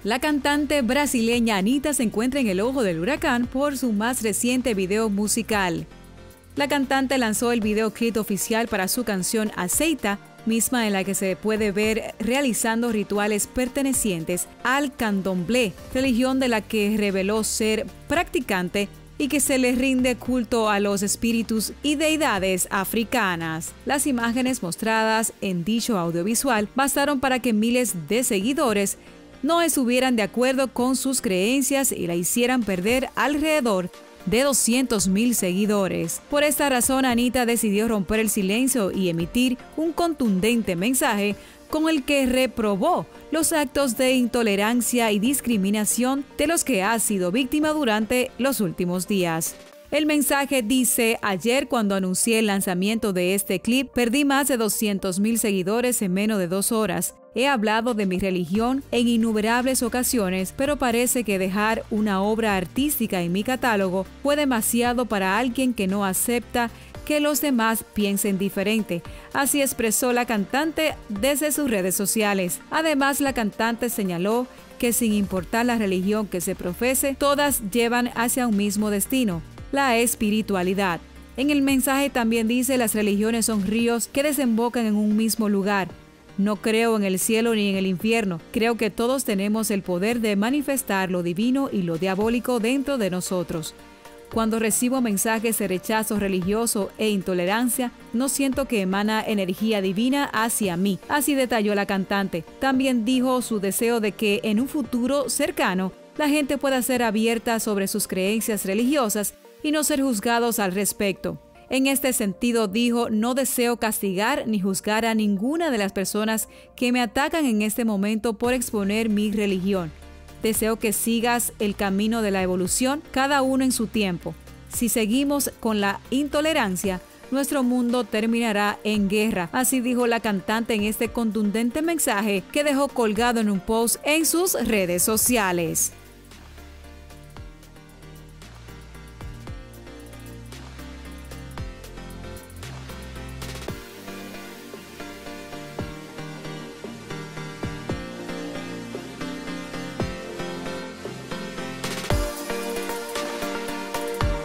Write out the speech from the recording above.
La cantante brasileña Anitta se encuentra en el ojo del huracán por su más reciente video musical. La cantante lanzó el videoclip oficial para su canción Aceita, misma en la que se puede ver realizando rituales pertenecientes al candomblé, religión de la que reveló ser practicante y que se le rinde culto a los espíritus y deidades africanas. Las imágenes mostradas en dicho audiovisual bastaron para que miles de seguidores no estuvieran de acuerdo con sus creencias y la hicieran perder alrededor de 200,000 seguidores. Por esta razón, Anitta decidió romper el silencio y emitir un contundente mensaje con el que reprobó los actos de intolerancia y discriminación de los que ha sido víctima durante los últimos días. El mensaje dice: ayer, cuando anuncié el lanzamiento de este clip, perdí más de 200,000 seguidores en menos de 2 horas. He hablado de mi religión en innumerables ocasiones, pero parece que dejar una obra artística en mi catálogo fue demasiado para alguien que no acepta que los demás piensen diferente. Así expresó la cantante desde sus redes sociales. Además, la cantante señaló que sin importar la religión que se profese, todas llevan hacia un mismo destino: la espiritualidad. En el mensaje también dice: las religiones son ríos que desembocan en un mismo lugar. No creo en el cielo ni en el infierno. Creo que todos tenemos el poder de manifestar lo divino y lo diabólico dentro de nosotros. Cuando recibo mensajes de rechazo religioso e intolerancia, no siento que emana energía divina hacia mí. Así detalló la cantante. También dijo su deseo de que en un futuro cercano la gente pueda ser abierta sobre sus creencias religiosas y no ser juzgados al respecto. En este sentido, dijo: no deseo castigar ni juzgar a ninguna de las personas que me atacan en este momento por exponer mi religión. Deseo que sigas el camino de la evolución, cada uno en su tiempo. Si seguimos con la intolerancia, nuestro mundo terminará en guerra. Así dijo la cantante en este contundente mensaje que dejó colgado en un post en sus redes sociales.